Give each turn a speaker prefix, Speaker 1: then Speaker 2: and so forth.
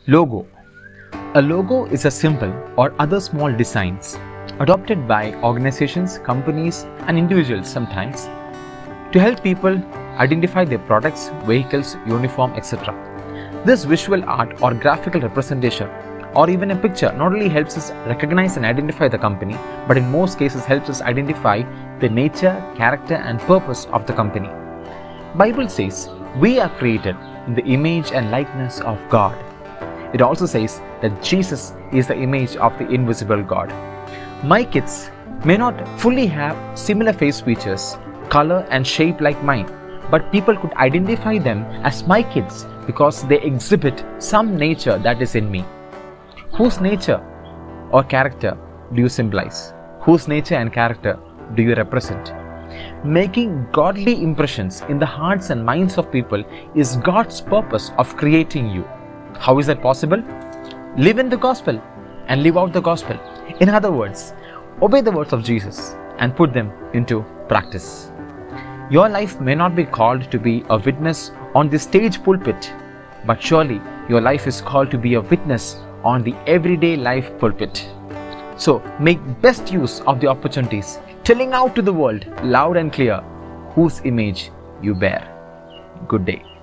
Speaker 1: Logo. A logo is a symbol or other small designs adopted by organizations, companies, and individuals sometimes to help people identify their products, vehicles, uniform, etc. This visual art or graphical representation or even a picture not only helps us recognize and identify the company, but in most cases helps us identify the nature, character, and purpose of the company. Bible says we are created in the image and likeness of God. It also says that Jesus is the image of the invisible God. My kids may not fully have similar face features, color and shape like mine, but people could identify them as my kids because they exhibit some nature that is in me. Whose nature or character do you symbolize? Whose nature and character do you represent? Making godly impressions in the hearts and minds of people is God's purpose of creating you. How is that possible? Live in the gospel and live out the gospel. In other words, obey the words of Jesus and put them into practice. Your life may not be called to be a witness on the stage pulpit, but surely your life is called to be a witness on the everyday life pulpit. So make best use of the opportunities, telling out to the world loud and clear whose image you bear. Good day.